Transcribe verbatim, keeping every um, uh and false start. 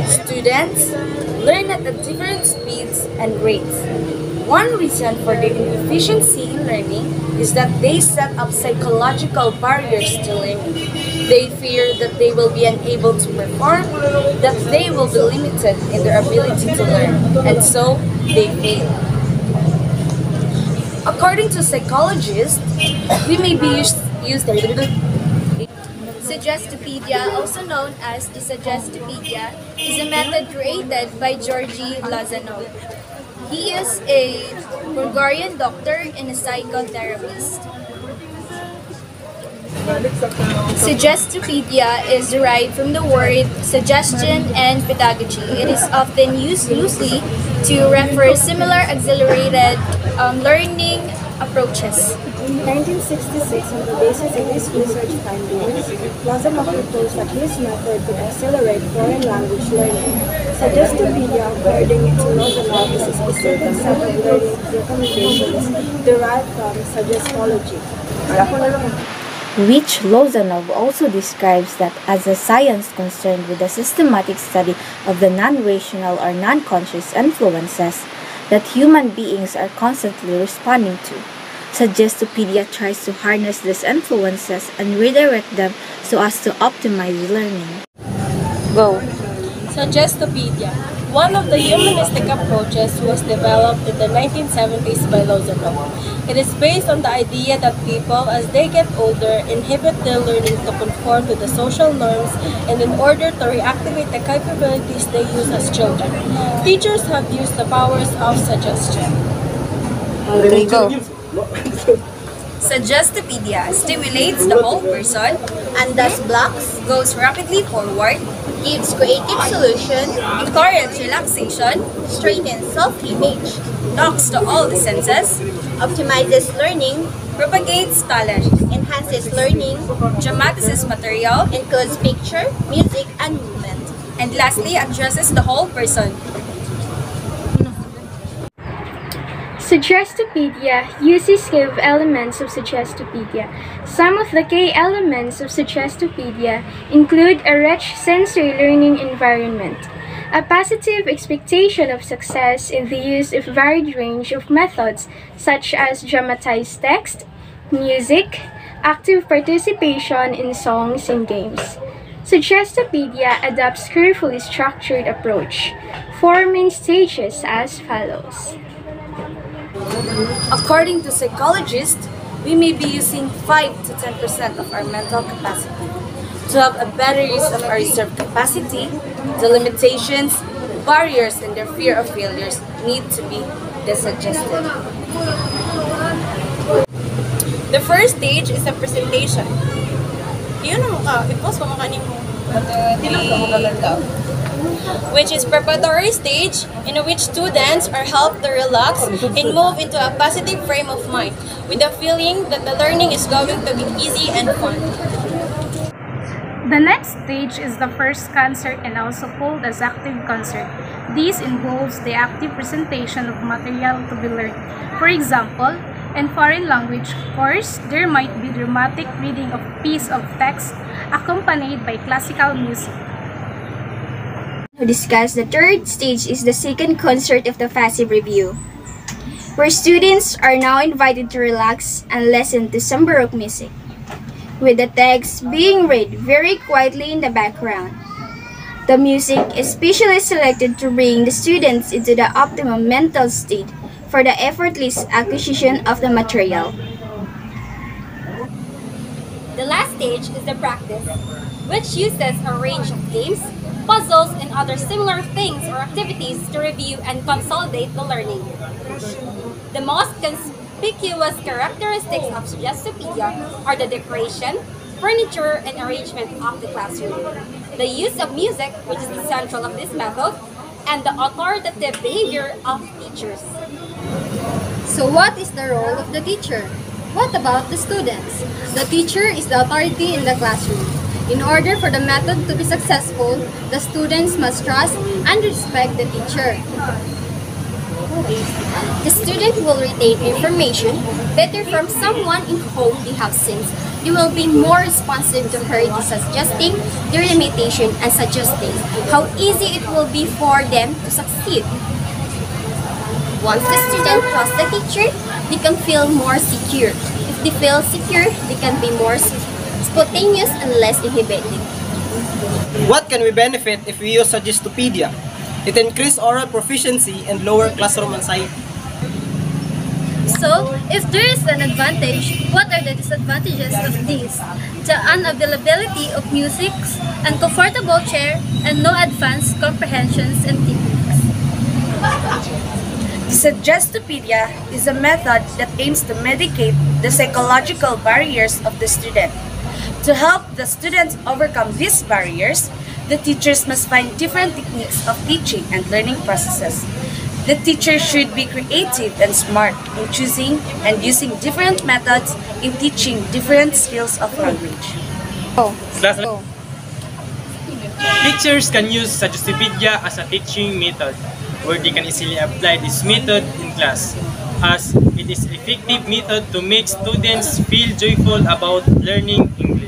Students learn at different speeds and rates. One reason for their inefficiency in learning is that they set up psychological barriers to learning. They fear that they will be unable to perform, that they will be limited in their ability to learn, and so they fail. According to psychologists, we may be used, used Suggestopedia, also known as the Suggestopedia, is a method created by Georgi Lozanov. He is a Bulgarian doctor and a psychotherapist. Suggestopedia is derived from the word suggestion and pedagogy. It is often used loosely to refer similar accelerated um, learning approaches. In nineteen sixty-six, on the basis of his research findings, Lozanov proposed that his method could accelerate foreign language learning. Suggestopedia, according to Lozanov, is a specific set of learning recommendations derived from suggestology, which Lozanov also describes that as a science concerned with the systematic study of the non-rational or non-conscious influences that human beings are constantly responding to. Suggestopedia tries to harness these influences and redirect them so as to optimize learning. Go! Suggestopedia. One of the humanistic approaches was developed in the nineteen seventies by Lozanov. It is based on the idea that people, as they get older, inhibit their learning to conform to the social norms and in order to reactivate the capabilities they use as children. Teachers have used the powers of suggestion. Okay, go! Suggestopedia stimulates the whole person and thus blocks, goes rapidly forward, gives creative solution, encourages relaxation, straightens self-image, talks to all the senses, optimizes learning, propagates talent, enhances learning, dramatizes material, encodes picture, music, and movement, and lastly addresses the whole person. Suggestopedia uses key elements of Suggestopedia. Some of the key elements of Suggestopedia include a rich sensory learning environment, a positive expectation of success in the use of varied range of methods such as dramatized text, music, active participation in songs and games. Suggestopedia adopts carefully structured approach, four main stages as follows. According to psychologists, we may be using five to ten percent of our mental capacity. To have a better use of our reserve capacity, the limitations, barriers, and their fear of failures need to be disaggested. The first stage is a presentation. Yun ang ka, i-post mo kanin mo. Which is preparatory stage in which students are helped to relax and move into a positive frame of mind with the feeling that the learning is going to be easy and fun. The next stage is the first concert and also called as active concert. This involves the active presentation of material to be learned. For example, in foreign language course, there might be dramatic reading of piece of text accompanied by classical music. To discuss the third stage is the second concert of the passive review, where students are now invited to relax and listen to some Baroque music, with the text being read very quietly in the background. The music is specially selected to bring the students into the optimum mental state for the effortless acquisition of the material. The last stage is the practice, which uses a range of games, puzzles, and other similar things or activities to review and consolidate the learning. The most conspicuous characteristics of Suggestopedia are the decoration, furniture, and arrangement of the classroom, the use of music, which is the central of this method, and the authoritative behavior of teachers. So what is the role of the teacher? What about the students? The teacher is the authority in the classroom. In order for the method to be successful, the students must trust and respect the teacher. The student will retain information better from someone in whom they have since you will be more responsive to her in suggesting their limitation and suggesting how easy it will be for them to succeed. Once the student trusts the teacher, they can feel more secure. If they feel secure, they can be more spontaneous and less inhibited. What can we benefit if we use Suggestopedia? It increases oral proficiency and lower classroom anxiety. So, if there is an advantage, what are the disadvantages of this? The unavailability of music, uncomfortable chair, and no advanced comprehensions and techniques. Suggestopedia is a method that aims to mitigate the psychological barriers of the student. To help the students overcome these barriers, the teachers must find different techniques of teaching and learning processes. The teacher should be creative and smart in choosing and using different methods in teaching different skills of language. Oh. Go. Teachers can use Suggestopedia as a teaching method, where they can easily apply this method in class, as it is an effective method to make students feel joyful about learning English.